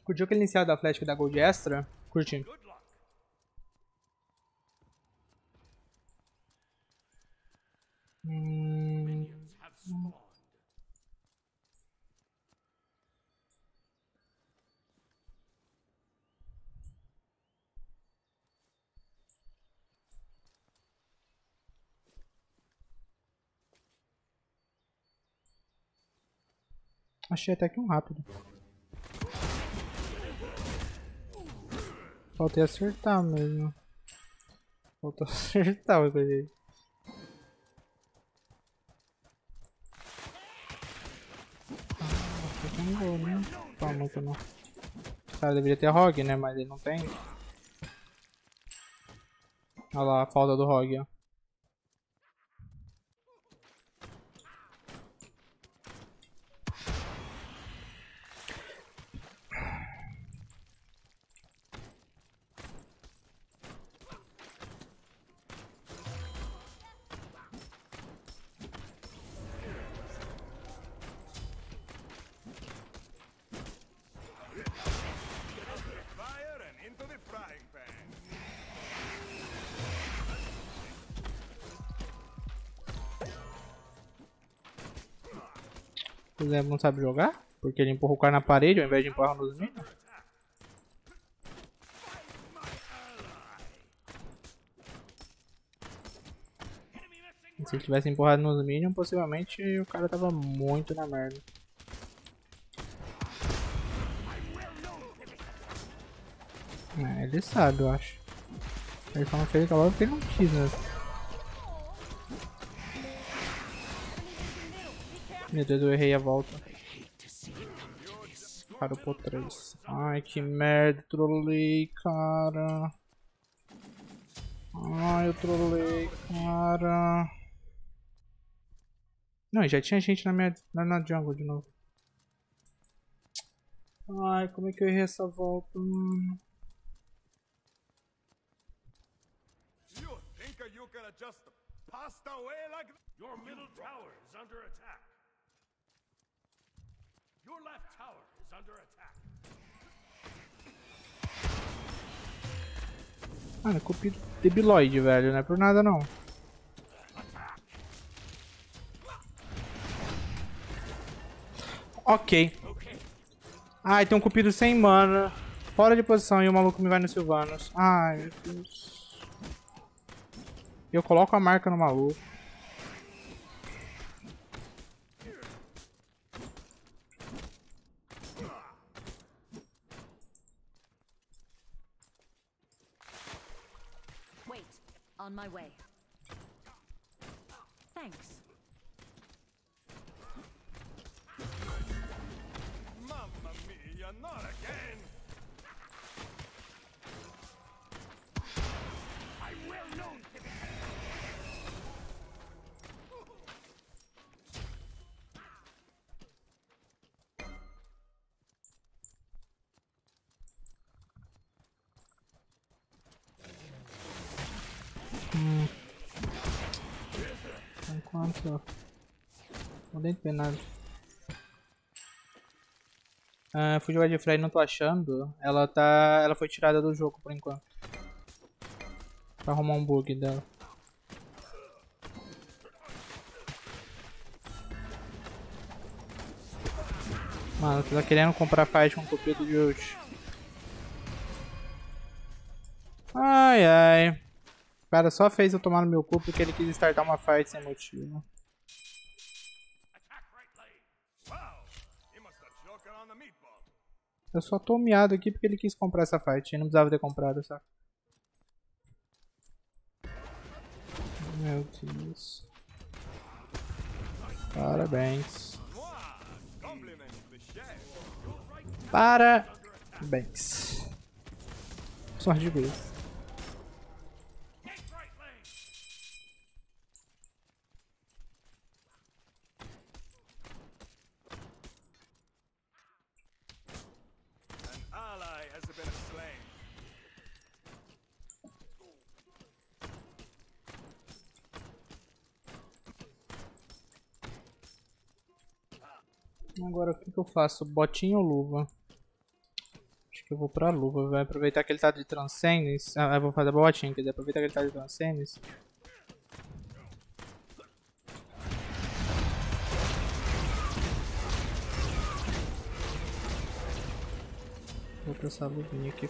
Curtiu aquele inicial da Flash que dá gold extra? Curti. Achei até que um rápido. Faltei acertar mesmo. Faltou acertar o coisa. Não vou, né? Tá muito não. O cara deveria ter Rogue, né? Mas ele não tem. Olha lá a falta do Rogue, ó. O Zé não sabe jogar? Porque ele empurra o cara na parede ao invés de empurrar nos minions? Se ele tivesse empurrado nos minions, possivelmente o cara tava muito na merda. É, ele sabe, eu acho. Ele só não fez aquela hora porque ele não quis, né? Meu Deus, eu errei a volta. Cara, por 3. Ai, que merda, trolei, cara. Ai, eu trolei, cara. Não, já tinha gente na jungle de novo. Ai, como é que eu errei essa volta, mano? Your middle tower is under attack. Your left tower is under attack. Mano, copia debiloide, velho. Não é por nada, não. Ok. Ai, tem um cupido sem mana. Fora de posição e o maluco me vai no Sylvanas. Ai, meu Deus. Eu coloco a marca no maluco. Wait, on my way. Thanks. Mamma mia, not again! I will know. Enquanto... Não tem nada. Fui jogar de Frey e não tô achando. Ela foi tirada do jogo por enquanto. Pra arrumar um bug dela. Mano, tu tá querendo comprar fight com cupido de ult. Ai ai. O cara só fez eu tomar no meu cu porque ele quis startar uma fight sem motivo. Eu só tô miado aqui porque ele quis comprar essa fight. Ele não precisava ter comprado, sabe? Meu Deus. Parabéns. Parabéns. Sorte de vez. Agora o que eu faço? Botinha ou luva? que eu vou pra luva. Vai aproveitar que ele tá de Transcendence. Ah, eu vou fazer a botinha, quer dizer, aproveitar que ele tá de Transcendence. Vou pra essa luvinha aqui.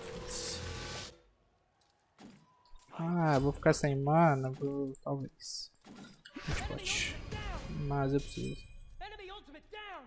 Ah, vou ficar sem mana, talvez. A gente pode. Mas eu preciso. Enemy ultimate down!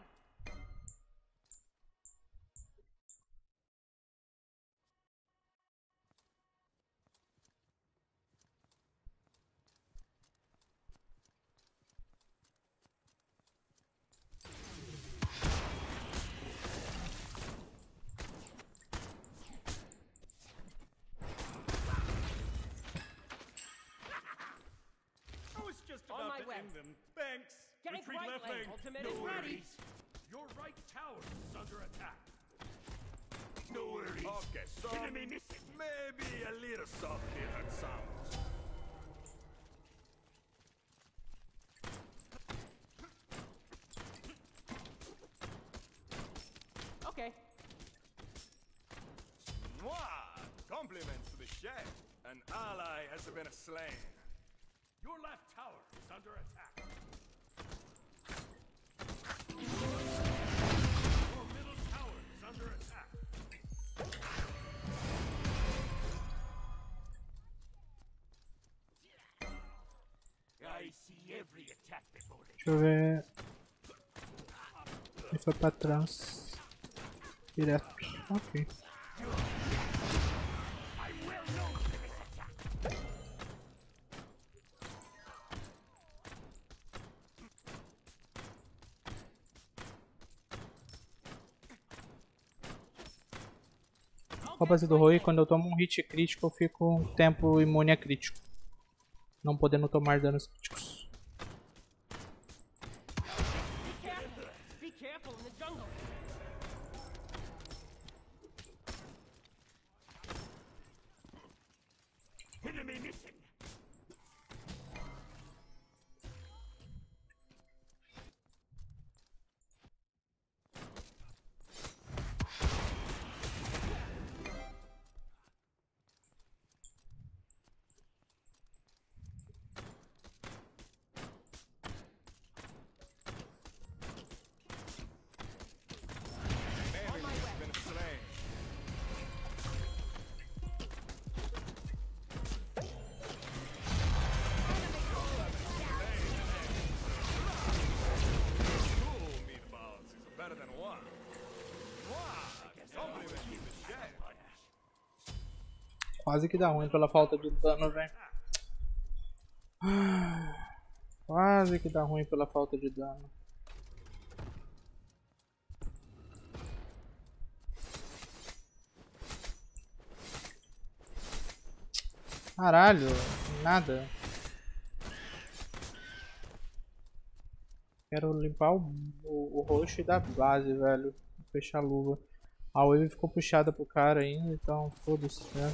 I was just On about my to way. end them. Thanks. Gank Retreat right left lane. lane. Ultimate No is ready. worries. Your right tower is under attack. No worries. Okay, so enemy missing. Maybe a little softly that sounds. Okay. Mwah! Compliments to the chef. An ally has been slain. Your left tower is under attack. Your middle tower is under attack. I see every attack before it. Deixa eu ver. Ele foi pra trás. Direto. Ok. A base do Rui, quando eu tomo um hit crítico, eu fico um tempo imune a crítico. Não podendo tomar danos críticos. Be careful in the jungle. Enemy missing. Enemy has been slain. Two meatballs is better than one. Wow, compliment to the chef. Quase que dá ruim pela falta de dano, velho. Quase que dá ruim pela falta de dano. Caralho, nada. Quero limpar o roxo da base, velho. Fechar a luva. A wave ficou puxada pro cara ainda, então foda-se, né?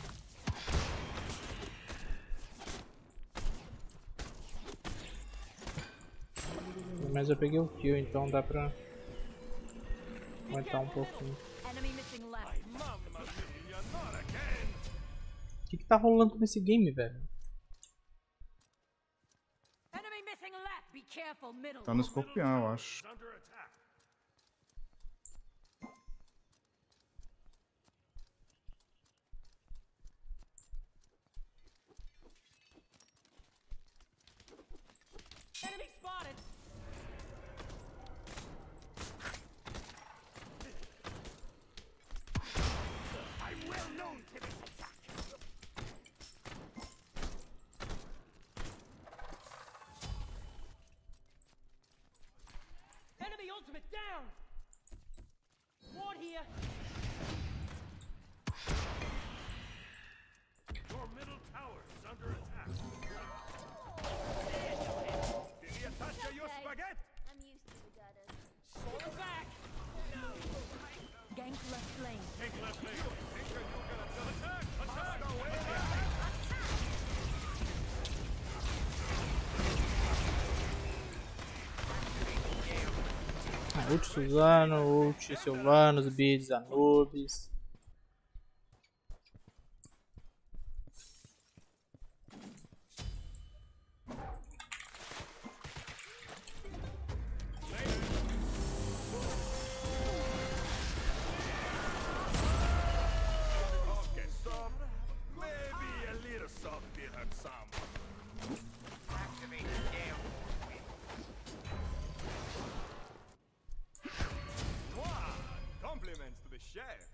Mas eu peguei o kill, então dá pra aguentar um pouquinho. Enemy missing left. Mamma mia, not again. O que tá rolando nesse game, velho? Enemy missing left. Be careful, middle. Tá no escorpião, eu acho. Under attack. Enemy spotted. I'm well known to this attack. Enemy ultimate down. Ward here. Your middle tower is under attack. Did he attach your spaghetti? I'm used to the gutters. Fall back. Gank left lane. Take left lane. Think you're gonna tell attack? Attack! Ult Suzano, ult Sylvanas, Bids, Anubis. scared.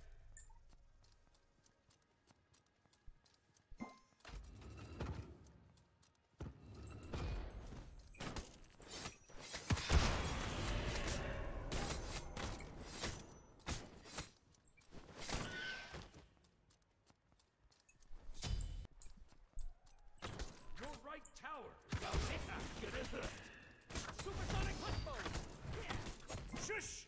Your right tower is under attack. Supersonic combo. Shush.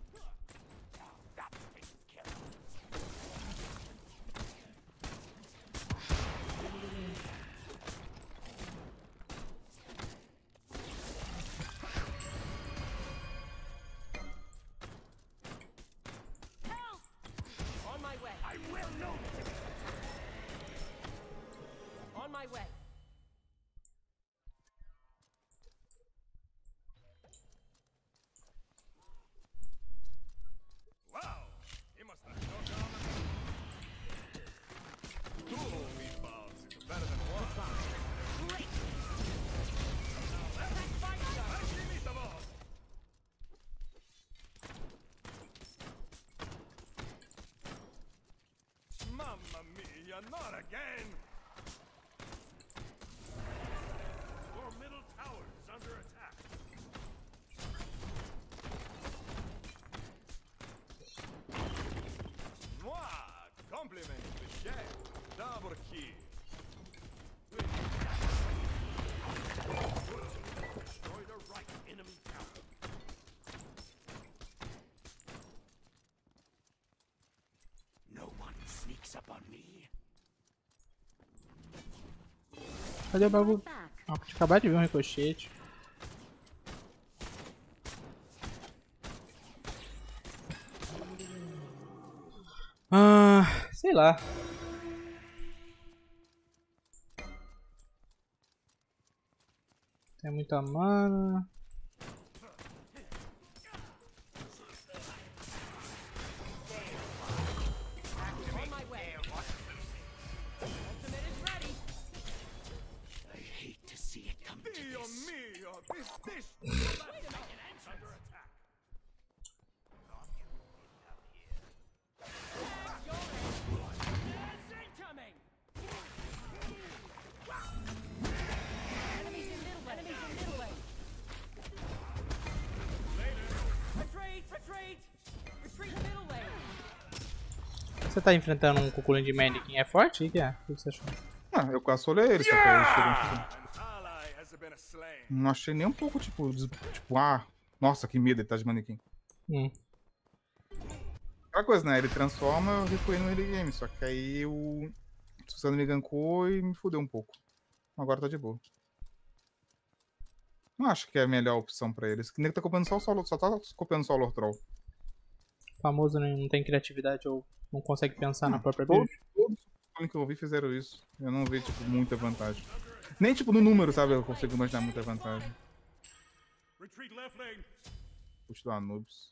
Help! On my way. I will notice. On my way. Wow, he must have knocked on. Two meatballs is better than one. Great. Mamma mia, not again! Your middle tower is under attack. Mwah! Compliment the chef. Double kill. Destroy the right enemy tower. No one sneaks up on me. Cadê o bagulho? Ah, tinha acabado de ver um ricochete. Ah, sei lá. Tem muita mana. On my way. Ultimate is ready. I hate to see it come to this. Dio mio, this it's under attack. Yes, incoming. Enemies in middle lane. Enemies in middle lane. Retreat, retreat. Retreat middle lane. Você tá enfrentando um cuculinho de Mannequin? É forte? O que é? O que você achou? Ah, eu quase solei ele, só que aí chegou An ally has been slain. Não achei nem um pouco, tipo, nossa, que medo, ele tá de manequim. Aquela coisa, né? Ele transforma, eu recuei no early game, só que aí o Suzano me gankou e me fudeu um pouco. Agora tá de boa. Não acho que é a melhor opção pra eles. Que nem que tá copiando só o solo, só tá copiando só o Lord Troll. O famoso não tem criatividade ou não consegue pensar na própria Todos build. os que eu vi fizeram isso. Eu não vi, tipo, muita vantagem. Nem, tipo, no número, sabe? Eu consigo imaginar muita vantagem. Retreat left lane. Puxa do Anubis.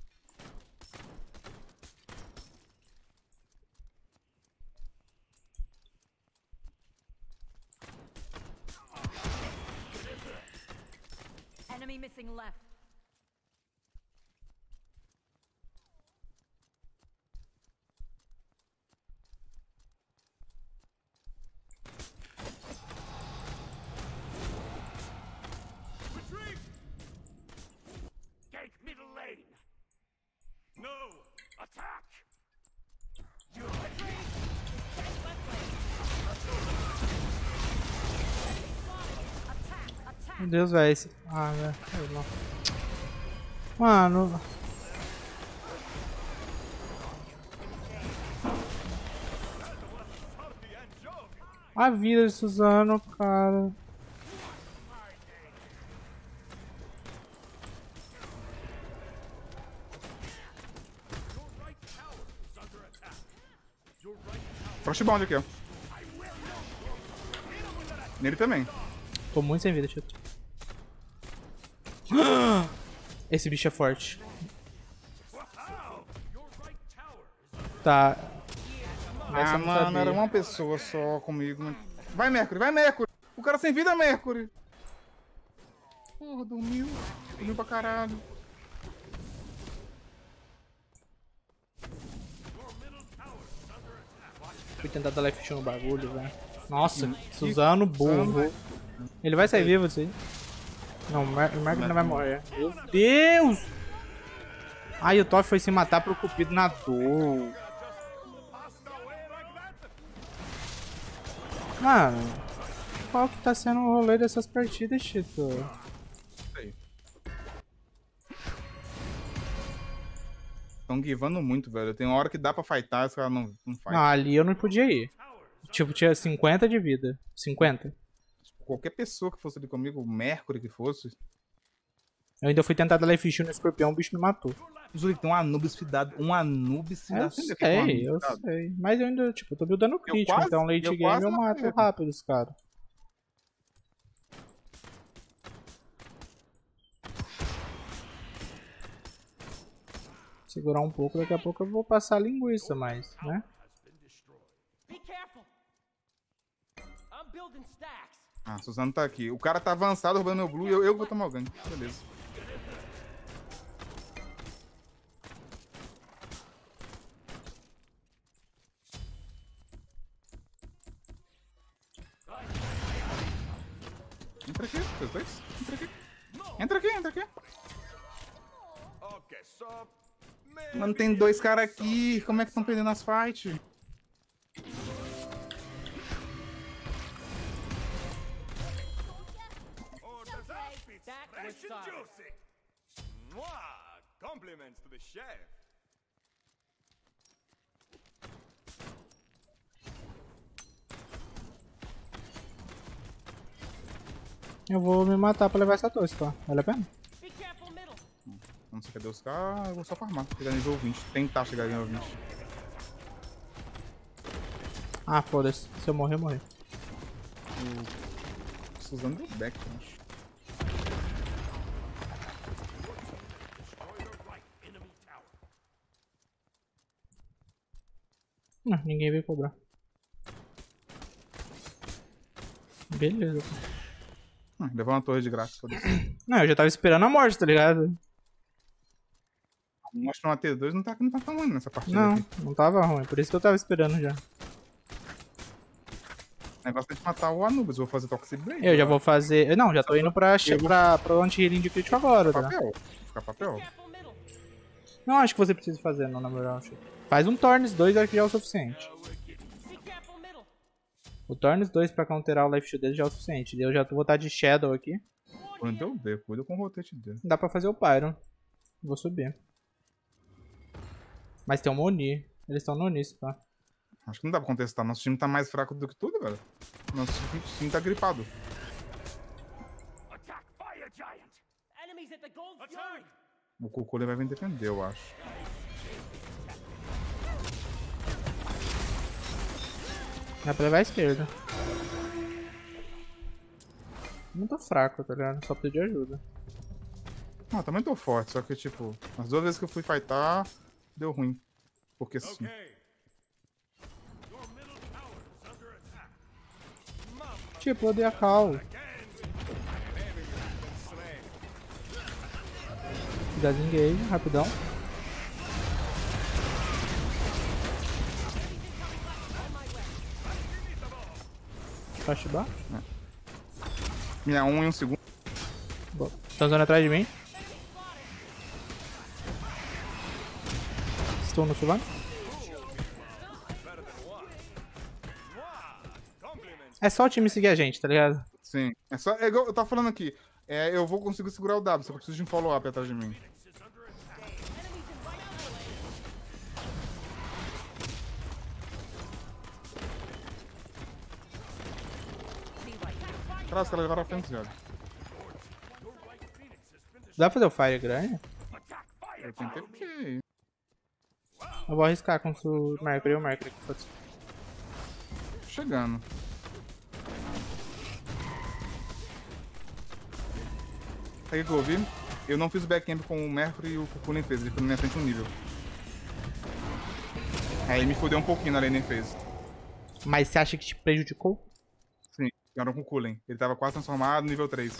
Enemy missing left. Retreat. Gank middle lane. No. Attack. You retreat. Gank left lane. Attack, attack. Meu Deus, velho. Ah, velho. Não. Mano. A vida de Suzano, cara. Frostbound aqui, ó. Nele também. Tô muito sem vida, Tito. Esse bicho é forte. Tá. Essa eu não Mano, sabia. era uma pessoa só comigo. Vai, Mercury, vai, Mercury! O cara sem vida, Mercury! Porra, dormiu. Dormiu pra caralho. Fui tentar dar life no bagulho, velho. Nossa, Suzano burro. Ele vai sair vivo disso aí. Não, o Marco não vai morrer. Meu Deus! Ai, o Toff foi se matar pro Cupido na dor. Mano, qual que tá sendo o rolê dessas partidas, Tito? Estão givando muito, velho. Tem uma hora que dá pra fightar, os caras não fight. Não, ali eu não podia ir. Tipo, tinha 50 de vida. 50. Qualquer pessoa que fosse ali comigo, o Mercury que fosse. Eu ainda fui tentar dar life steal no escorpião, o bicho me matou. Zuri, tem um Anubis fidado. Um Anubis fidado. Eu Você entendeu o que é um Anubis sei, eu fidado? sei. Mas eu ainda, tipo, tô buildando crítico, quase- então late eu game quase eu mato matei. rápido os caras. Segurar um pouco, daqui a pouco eu vou passar a linguiça, mas, né? Be careful. I'm building stacks. Ah, Suzano tá aqui. O cara tá avançado roubando meu blue e eu vou tomar o gank. Beleza. Entra aqui, vocês dois. Entra aqui. Entra aqui, entra aqui. Okay, so Mano, tem dois caras aqui. Como é que estão perdendo as fights? oh, does that be That was fresh and solid. juicy? Mwah! Compliments to the chef. Eu vou me matar pra levar essa torre, tá? Vale a pena? Be careful, middle. Não sei cadê os caras. Eu vou só farmar. Chegar nível 20. Tentar chegar nível 20. Ah, foda-se. Se eu morrer, eu morri. O Suzano deu back, eu acho. Destroy the right enemy tower. Não, ninguém veio cobrar. Beleza. Levou uma torre de graça. Foda-se. Não, eu já tava esperando a morte, tá ligado? Mostra uma T2 não tá tão ruim nessa partida Não, aqui. não tava ruim. Por isso que eu tava esperando já. O negócio é de matar o Anubis. Eu vou fazer Toxic Blade. Eu já vou fazer... Não, já tô indo pra anti-healing de crítico agora, tá? Papel. Ficar papel. Careful, middle. Não acho que você precisa fazer, não, na moral. Faz um Tornes 2, acho que já é o suficiente. Be careful, middle. O Tornes 2 pra counterar o life shield dele já é o suficiente. Eu já vou estar de Shadow aqui. Quando deu B, cuida com o rotate dele. Dá pra fazer o Pyro. Vou subir. Mas tem um Oni. Eles estão no Oni, tá? Acho que não dá pra contestar. Nosso time tá mais fraco do que tudo, velho. Nosso time tá gripado. Attack fire giant. Enemies at the gold fury. O Cocô ele vai vir defender, eu acho. Dá pra levar a esquerda. Muito fraco, tá ligado? Só preciso de ajuda. Ah, também tô forte, só que tipo, as duas vezes que eu fui fightar, deu ruim. Porque sim. Okay. Your middle tower is under attack. Mama Tipo, eu dei a cal. again. An enemy has been slain. Desengage, rapidão. Flashbar. Minha 1 em um segundo. Estão usando atrás de mim. Estou no Suvano. Better than one. Mwah! Compliments. É só o time seguir a gente, tá ligado? Sim. É só. É igual eu tava falando aqui. É, eu vou conseguir segurar o W, só que eu preciso de um follow-up atrás de mim. Traz os caras levaram a frente, velho. Dá pra fazer o Fire grande? Eu tentei porque. Eu vou arriscar com o Mercury e o Mercury. Foda-se. Chegando. Sabe o que eu ouvi? Eu não fiz o backcamp com o Mercury e o Cucu nem fez. Ele foi na minha frente um nível. Aí me fudeu um pouquinho na lane fez. Mas você acha que te prejudicou? Sim, jogaram com o Kullen. Ele tava quase transformado, nível 3.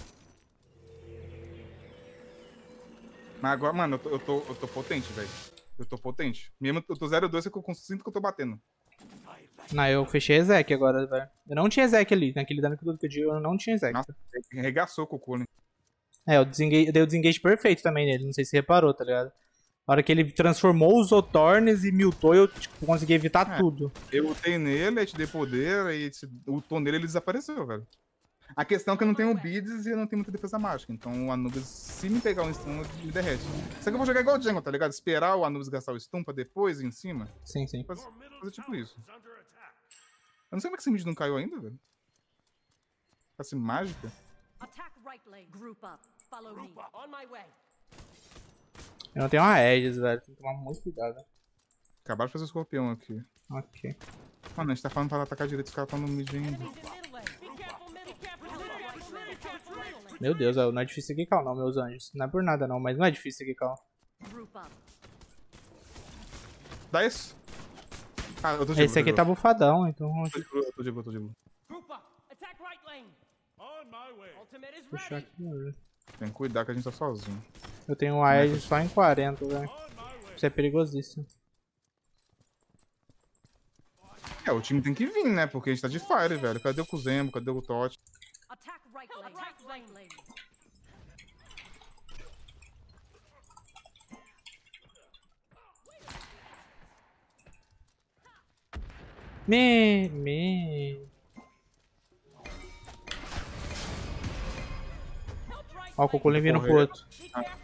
Mas agora, mano, eu tô potente, velho. Eu tô potente. Mesmo eu tô 0-2, eu sinto que eu tô batendo. Não, eu fechei Ezek agora, velho. Eu não tinha Ezek ali. Naquele dano que eu dei, eu não tinha Ezek. Nossa, arregaçou com o Cullen. É, eu dei o desengage perfeito também nele. Não sei se você reparou, tá ligado? Na hora que ele transformou os Otornes e miltou, eu tipo, consegui evitar tudo. Eu lutei nele, aí te dei poder, aí ultou nele, ele desapareceu, velho. A questão é que eu não tenho beads e eu não tenho muita defesa mágica. Então o Anubis, se me pegar um stun, ele me derrete. Só que eu vou jogar igual o Jungle, tá ligado? Esperar o Anubis gastar o stun pra depois ir em cima. Sim, sim. Fazer tipo isso. Eu não sei como é que esse mid não caiu ainda, velho. Assim, mágica. Attack right lane. Group up. Follow me. On my way. Eu não tenho uma Aegis, velho. Tem que tomar muito cuidado. Acabaram de fazer o escorpião aqui. Ok. Mano, a gente tá falando pra atacar direito, os caras estão no mid ainda. Enemies in middle lane. Be careful, middle. Be careful, middle. Be careful, middle. Be careful, middle. Meu Deus, não é difícil seguir cal não, meus anjos. Não é por nada não, mas não é difícil seguir cal. Group up. Dá isso. Ah, eu tô de Esse aqui tá bufadão, então... Eu tô de boa. Group up. Attack right lane. On my way. Ultimate is Puxar ready. aqui, velho. Tem que cuidar que a gente tá sozinho. Eu tenho um Aegis só em 40, velho. On my way. Isso é perigosíssimo. É, o time tem que vir, né? Porque a gente tá de Fire, velho. Cadê o Kuzembo? Cadê o Totti? Attack right lane. Attack right lane. Me. Ó, o Cocolin vindo pro outro. Be careful.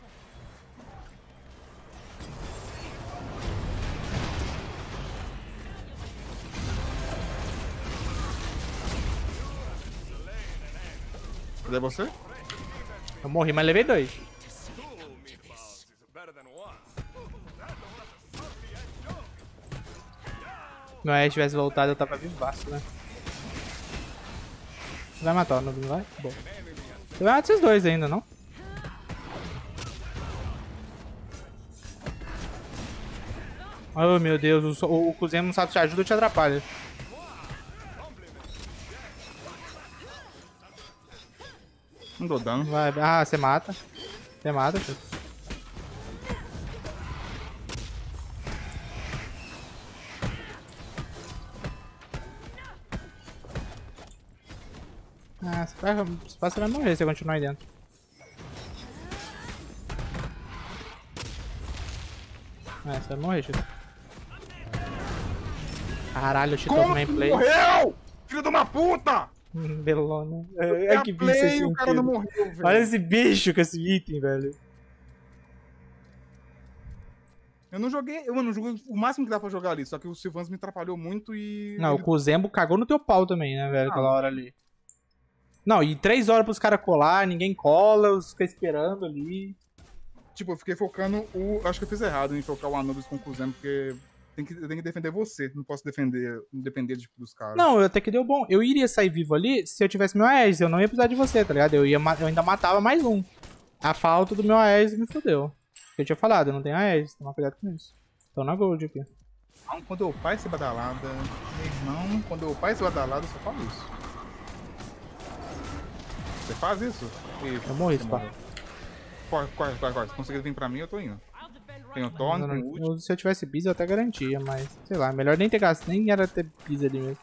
Cadê você? Eu morri, mas levei 2. Two meatballs is better than one. Meu Aegis tivesse voltado, eu tava vivaço, né? Vai matar o Noob, não vai? Bom. Você vai matar esses dois ainda, não? Oh, meu Deus, o Kuzema não sabe se ajuda ou te atrapalha. Não dou dano. Vai, ah, você mata. Você mata, filho. Ah, você vai morrer se você continuar aí dentro. É, você vai morrer, Chico. Caralho, o Chico também play. Morreu! Filho de uma puta! Belona. É É que bicho play, esse o cara não morreu, velho. Olha esse bicho com esse item, velho. Eu não joguei o máximo que dá pra jogar ali, só que o Sylvanas me atrapalhou muito e... Não, o Kuzembo cagou no teu pau também, né, velho, aquela hora ali. Não, e 3 horas pros caras colar, ninguém cola, os fica esperando ali. Tipo, eu fiquei focando acho que eu fiz errado em focar o Anubis com o Kuzembo, porque eu tenho que defender você, não posso depender tipo, dos caras. Não, até que deu bom. Eu iria sair vivo ali se eu tivesse meu Aegis, eu não ia precisar de você, tá ligado? Eu ainda matava mais um. A falta do meu Aegis me fodeu. Eu tinha falado, eu não tenho Aegis, toma cuidado com isso. Tô na gold aqui. Não, quando eu pai esse badalada, meu irmão, quando eu pai esse badalada, eu só falo isso. Você faz isso? Eu morri, você pá. morreu. Corre. Se conseguir vir pra mim, eu tô indo. I'll defend right Tenho lane. Thorn, tenho ult. Se eu tivesse bis eu até garantia, mas sei lá, melhor nem ter gasto, nem era ter bis ali mesmo.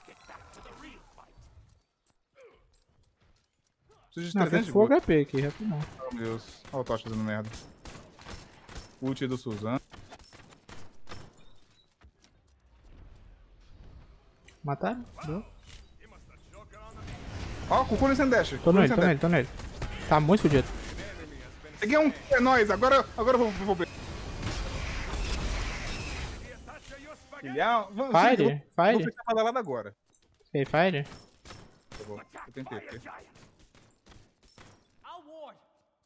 Preciso de Não, 300 fez de full gold. HP aqui, rapidão. Oh, meu Deus. Olha o Tocha fazendo merda. Ult do Suzano. Mataram? Deu. Ó, com o Cooling sem dash. Tô nele. Tá muito fodido. Peguei um. É nóis, agora eu vou ver. Vou Fire. fechar a badalada agora. Ei, Fire? Eu tentei. I'll ward.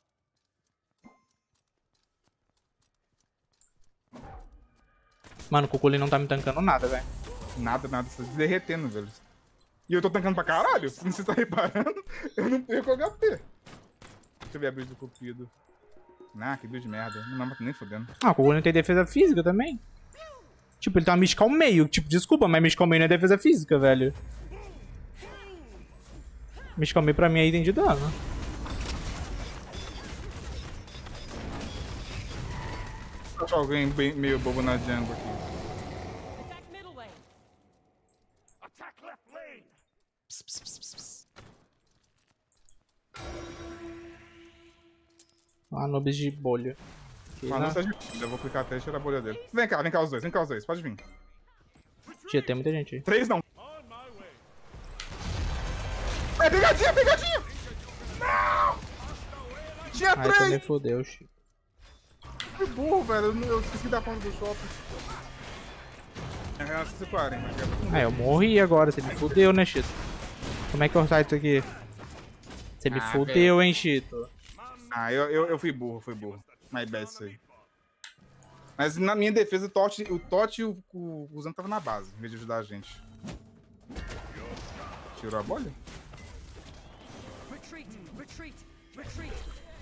Mano, o Cuculi não tá me tancando nada, velho. Nada, tá se derretendo, velho. E eu tô tancando pra caralho. Se você tá reparando, eu não perco HP. Deixa eu ver a build do Cupido. Ah, que build de merda. Não mata nem fodendo. Ah, o Cuculi não tem defesa física também. Tipo, ele tem uma mística ao meio. Tipo, desculpa, mas mística ao meio não é defesa física, velho. Mística ao meio pra mim é item de dano. se eu acho alguém meio bobo na jungle aqui. Attack middle lane. Attack left lane. Ps, ps, ps, ps, ps. Anubis de bolha. Aqui, Mas né? não tá difícil, eu vou clicar até e tirar a bolha dele. Vem cá os dois, pode vir. Tia, tem muita gente aí. 3 não. On my way. É pegadinha, pegadinha! Não! Tinha Ai, também 3! fodeu, Chico. Que burro, velho. Eu esqueci da conta do shopping. É real 140, mas é. Ah, eu morri agora, você me fudeu, né, Chito? Como é que eu saio disso aqui? Você me fudeu, hein, Chito? Ah, eu fui burro. My bad isso aí. Mas na minha defesa, o Totti e o Guzan estavam na base, em vez de ajudar a gente. Tirou a bolha? Retreat, retreat, retreat.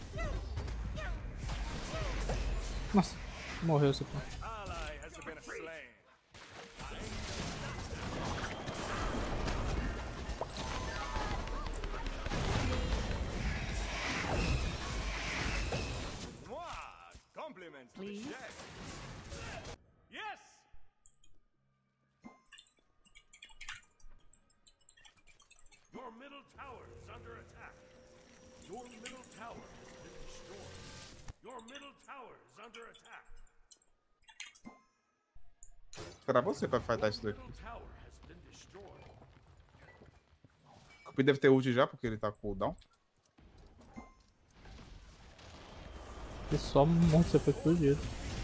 Nossa, morreu esse pô. Ally has been slain. Mwah! Compliments to the Please? chef. Yes! Your middle tower is under attack. Your middle tower has been destroyed. Your middle tower is under attack. Será você pra fightar isso daqui? Middle tower has been destroyed. O Cupi deve ter ult já, porque ele tá com cooldown. E só um monstro foi explodido.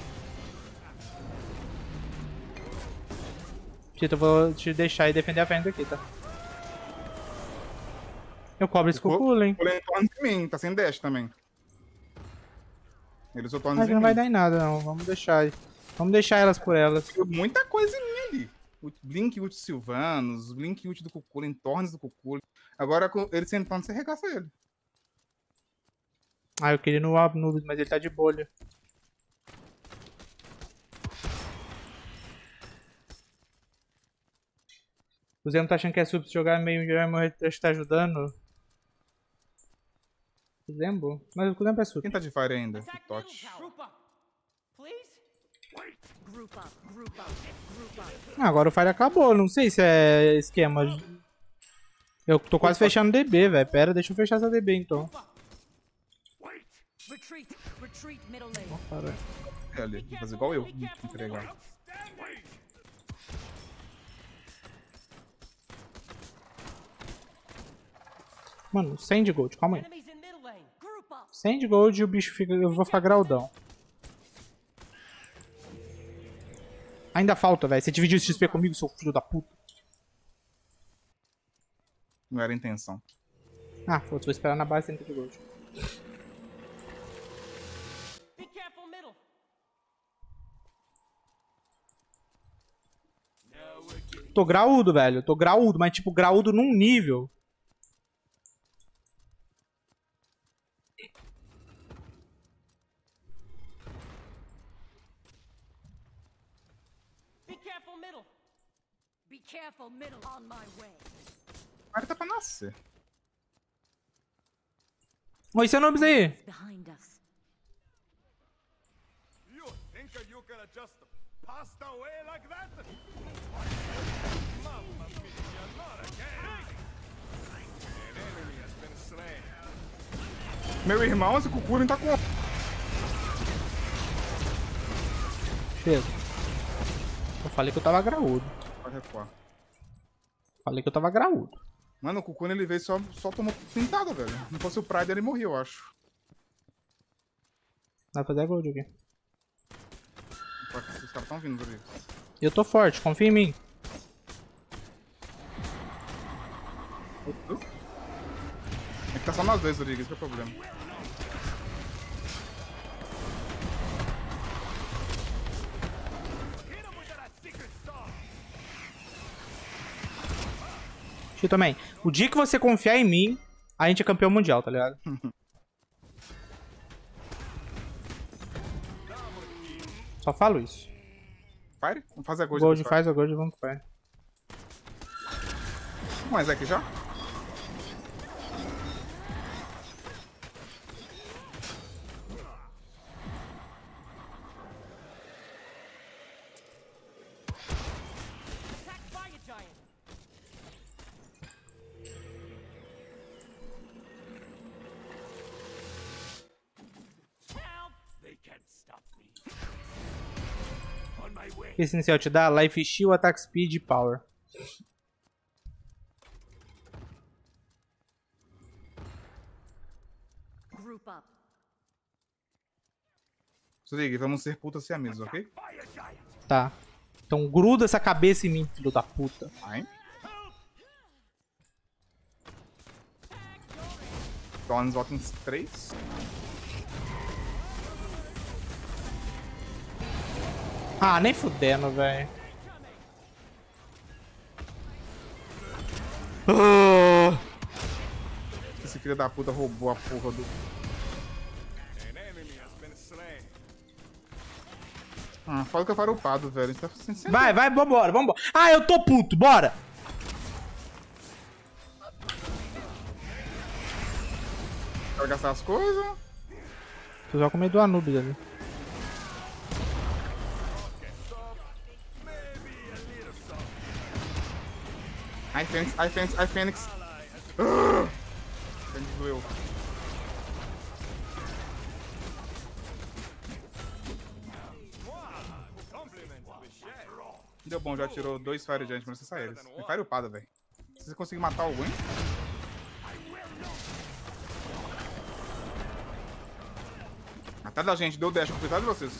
Chito, eu vou te deixar e defender a frente aqui, tá? Eu cobro esse cuculo, hein? O Lentorn em mim, tá sem dash também. Ele usou Torns Mas em não mim. vai dar em nada, não. Vamos deixar aí. Vamos deixar elas por elas. Tem muita coisa em mim ali. O Blink ult Sylvanos, o Blink ult do Cuculo, Torns do Cuculo. Agora com ele sentando, você arregaça ele. Ah, eu queria ir no Anubis, mas ele tá de bolha. O Zé não tá achando que é sub se jogar meio já vai morrer, acho que tá ajudando. O Zembo? Mas o Zembo é sub. Quem tá de fire ainda? O Attack middle Totti. tower. Group up. Please? Group up, group up, group up. Ah, agora o Fire acabou, não sei se é esquema. Eu tô quase fechando DB, velho. Pera, deixa eu fechar essa DB então. Retreat, retreat, middle lane. Caralho. É ali, vou fazer igual eu. Entregar. Mano, 100 de gold, calma aí. Enemies in middle lane. Group up. 100 de gold e o bicho fica. Eu vou ficar graudão. Ainda falta, velho. Você dividiu esse XP comigo, seu filho da puta. Não era a intenção. Ah, foda-se, vou esperar na base 100 de gold. Be careful middle. Tô graúdo, velho. Tô graúdo, mas tipo, graúdo num nível. Be careful middle. Be careful, middle. On my way. O cara tá pra nascer. Oi, seu Anubis aí. Behind us. You think you can just pass away like that? Mamma mia, not again! An enemy has been slain. Meu irmão, esse Cuculo tá com. Chega. Eu falei que eu tava graúdo. Pode recuar. Falei que eu tava graúdo. Mano, o Cuculo ele veio só tomou pintada, velho. Não fosse o Pride, ele morreu, eu acho. Vai fazer a gold aqui. Os caras tão vindo ali. Eu tô forte, confia em mim. É que tá só nós dois, Rodrigo, esse que é o problema. Hit him with that secret sauce! Tio também. O dia que você confiar em mim, a gente é campeão mundial, tá ligado? Só falo isso. Fire? Vamos fazer a gold. Gold depois, faz a gold, vamos pro fire. Fire. Mais aqui já? que esse inicial te dá? Life Steal, Attack Speed e Power. Group up. Zig, vamos ser putas siameses, ok? Tá. Então gruda essa cabeça em mim, filho da puta. Ai. Dons volta em 3. Ah, nem fudendo, velho. Esse filho da puta roubou a porra do... An enemy has been slain. Ah, fala que eu faro upado, velho. Isso tá sem Vai, vambora, vambora. Ah, eu tô puto, bora. Vai gastar as coisas. Tô só com medo do Anubis ali. Ai, Fênix, ai, Fênix, ai, Fênix. Fênix doeu. Deu bom, já tirou 2 Fire Giant, mas você eles. Tem Fire upada, velho. Se você conseguir matar alguém. Atrás da gente, deu dash, cuidado de vocês.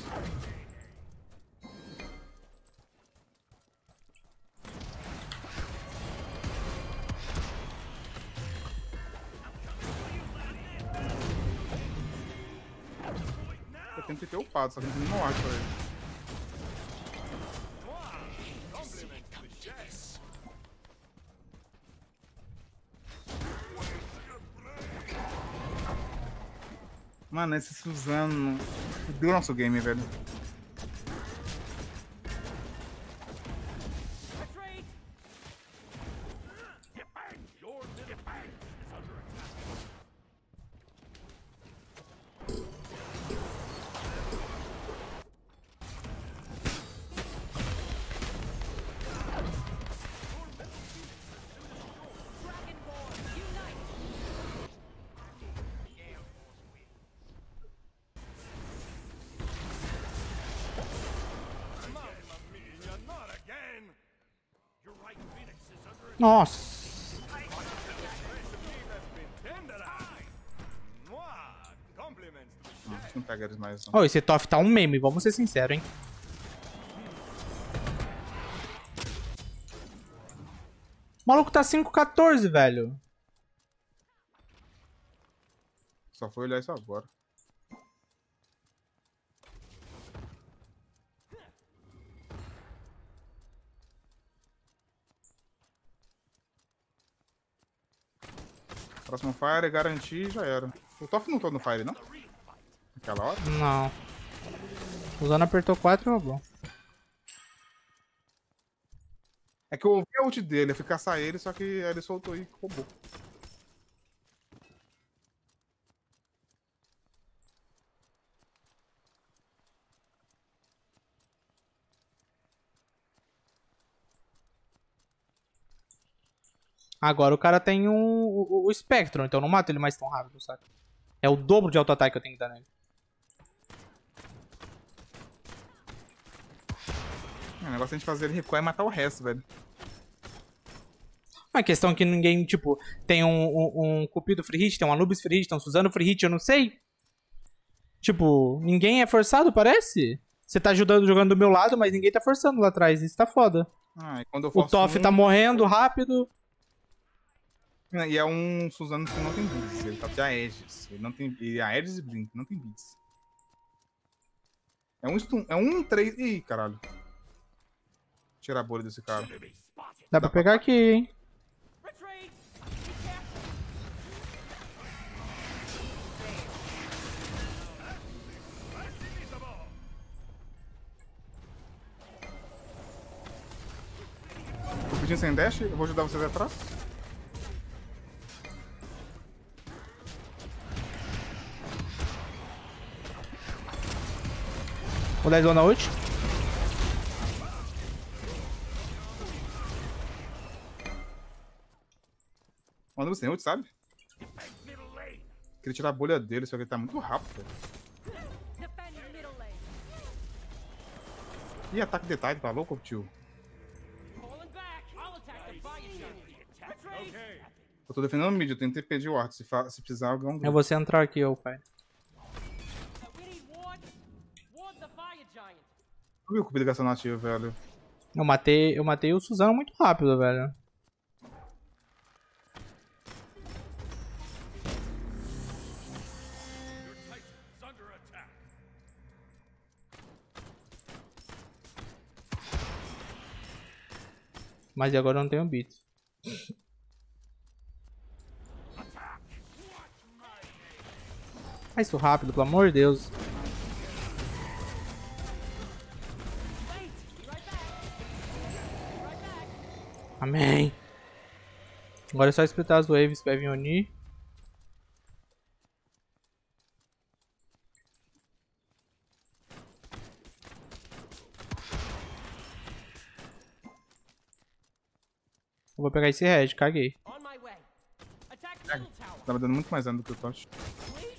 Eu tento ter upado, só que não acho pra ele. Mano, esse Suzano fudeu nosso game, velho. Retreat! Not again. Your right Phoenix is under Nossa. tenderized. Mwah! Compliments to the Não pega eles mais, não. Ô, esse Toff tá um meme, vamos ser sinceros, hein. O maluco tá 5-14, velho. Só foi olhar isso agora. Próximo Fire, garantir, já era. O Toff não tá no Fire, não? Naquela hora? Não. O Zano apertou 4 e roubou. É que eu ouvi a ult dele, eu fui caçar ele, só que aí ele soltou e roubou. Agora o cara tem o Spectrum, então eu não mato ele mais tão rápido, saca? É o dobro de auto-ataque que eu tenho que dar nele. O negócio é a gente fazer ele recuar e matar o resto, velho. Uma questão é que ninguém, tipo, tem um Cupido free hit, tem um Anubis free hit, tem um Suzano free hit, eu não sei. Tipo, ninguém é forçado, parece? Você tá ajudando, jogando do meu lado, mas ninguém tá forçando lá atrás, isso tá foda. Ah, e quando eu O forço Toff tá morrendo rápido. E é um Suzano que não tem Blitz, ele tá de Aegis. Ele não tem. E Aegis e Blink, não tem Blitz. É um stun. É um 3. Ih, caralho. Tirar a bolha desse cara. Dá pra pegar aqui, hein? Retreat! Be careful! Tô pedindo sem dash, eu vou ajudar vocês atrás. Vou dar zona ult. O Anubis tem ult, sabe? Queria tirar a bolha dele, só que ele tá muito rápido, velho. Defend middle lane. Ih, ataque de Titan, tá louco, tio? Falling back. I'll attack the fire giant. Retreat. Eu tô defendendo o mid, eu tentei pedir o art. Se precisar, alguém Eu vou centrar aqui, ô pai. We need ward. Ward the fire giant. Não viu o cupido gastar nativo, velho. Eu matei o Suzano muito rápido, velho. Titan's under attack. Mas agora eu não tenho beats. Faz isso rápido, pelo amor de Deus. Amém. Agora é só espetar as waves que vai vir unir. Eu vou pegar esse red, caguei. On my way. Attack middle tower. Tava dando muito mais dano do que o Tosh. Please.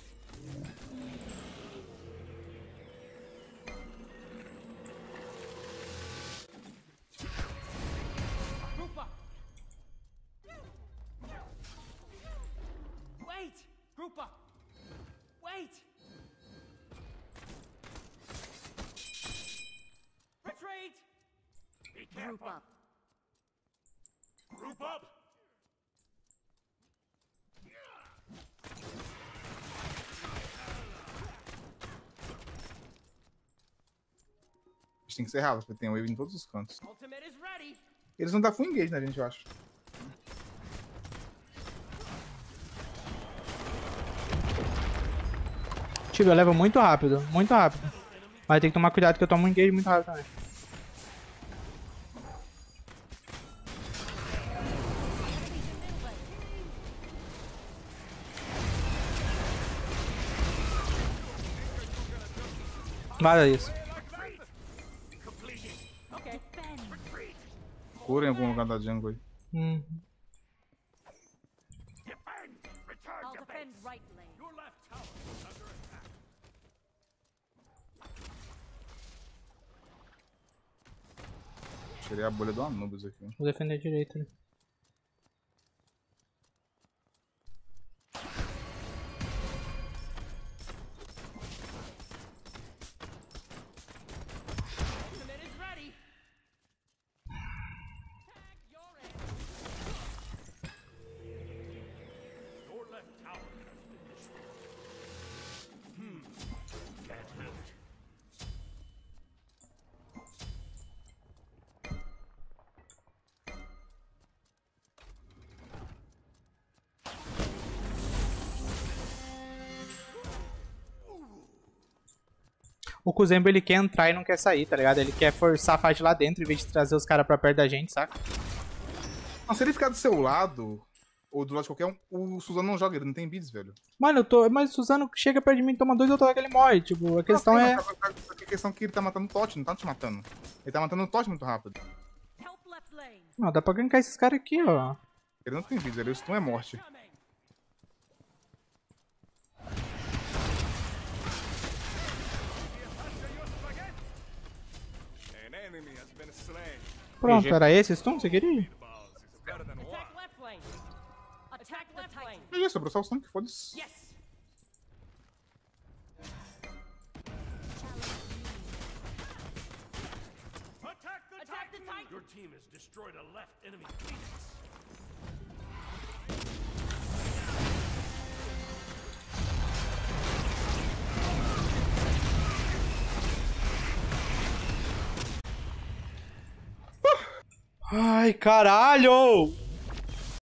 Group up. Wait. Group up. Wait. Retreat. Be Group careful. up. Group up. A gente tem que ser rápido, porque tem wave em todos os cantos. Ultimate is ready. Eles vão dar full engage na gente, eu acho. Tipo, eu levo muito rápido, muito rápido. Mas tem que tomar cuidado que eu tomo um engage muito rápido também. Vale isso. Okay. Cura em algum lugar da jungle aí. Defend. Return I'll to defend base. right lane. Your left tower is under attack. Tirei a bolha do Anubis aqui. Vou defender direito, né? Ultimate is ready. Tag your end. Your left tower has been destroyed. Can't loot. O Kuzembo ele quer entrar e não quer sair, tá ligado? Ele quer forçar a fight lá dentro em vez de trazer os caras pra perto da gente, saca? Mas se ele ficar do seu lado, ou do lado de qualquer um, o Suzano não joga, ele não tem beats, velho. Mano, mas o Suzano chega perto de mim, toma 2 autoataques ele morre. Tipo, a questão é... A questão é que ele tá matando o Tote, não tá te matando. Ele tá matando o Tote muito rápido. Help left lane. Não, dá pra gankar esses caras aqui, ó. Ele não tem beats, ele, o stun é morte. Coming. An enemy has been slain. Pronto, era esse stun que você queria? Balls is better than one. Attack left lane. Attack left lane. É isso, sobrou só o stun que foda-se. Yes. Attack the Titan. Your team has destroyed a left enemy Phoenix. Ai, caralho!